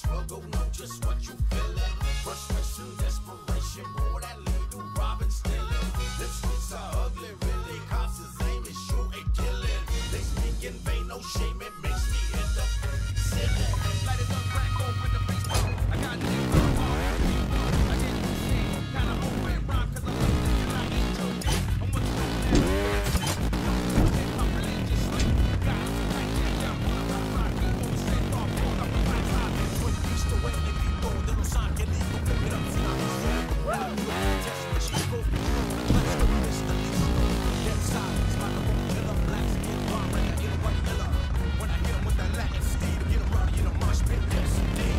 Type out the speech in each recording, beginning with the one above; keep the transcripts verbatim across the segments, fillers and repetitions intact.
struggle, know just what you feeling. Frustration, desperation, boy, that legal robbing, stealing. Them streets are ugly, really. Cops is aim is shoot and killing. They speak in vain, no shame, it makes me end up sinning. Light it up, crack open the Facebook. I got niggas on all the people. I get the shit, kinda open rhyme, cause I love it and I ain't your dick. I'm what you don't have to do. And I'm religiously. Guys, like that, yeah, wanna rock, rock, people, straight off, pull up, and right side. When you used to wait, if you go, little sign, get it, go pick it up, see how it's done. Now you test when she go, let's go, this the least. Get silence, like a won't kill up, blacks, get bomb, and I get a white killer. When I hit him with that Latin steed, get him out, get a mosh pit, yes, indeed.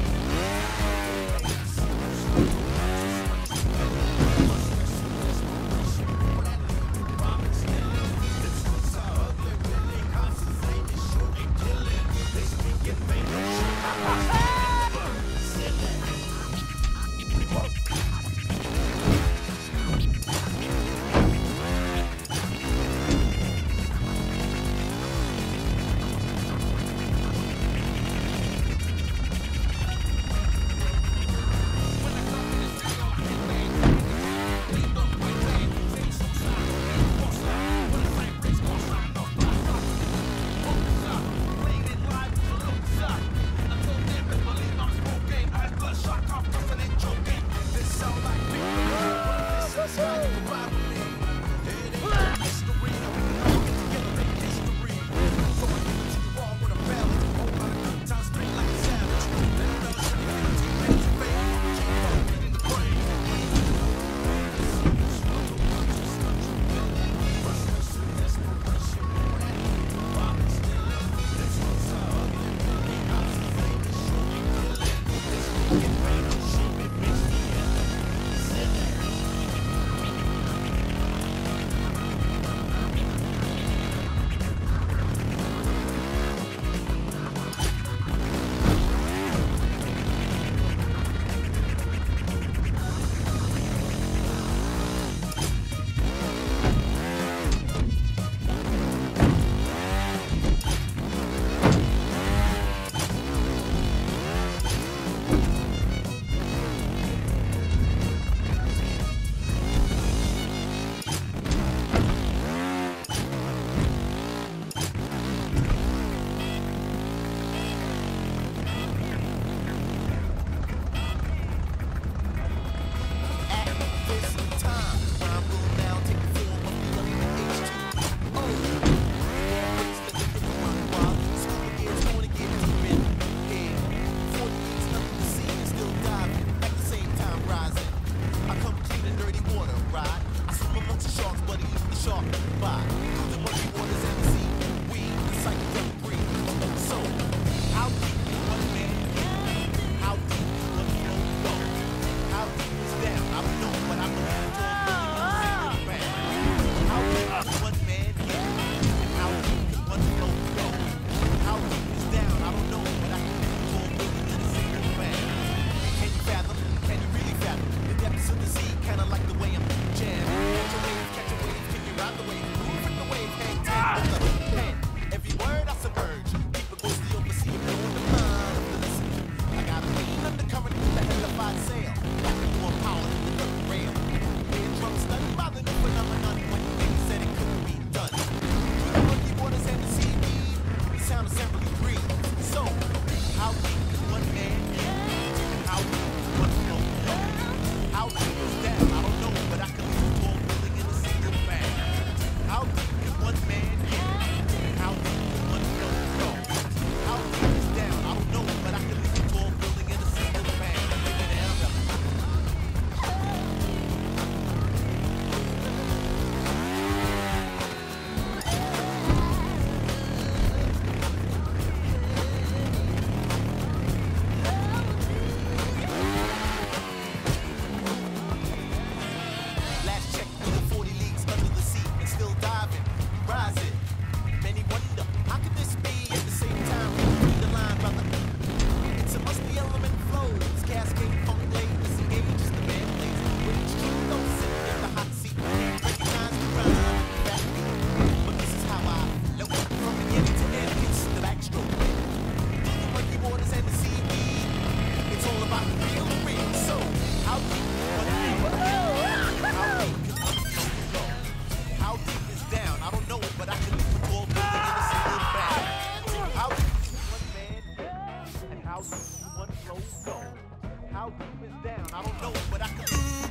One flow go. How deep is down? I don't know, but I can.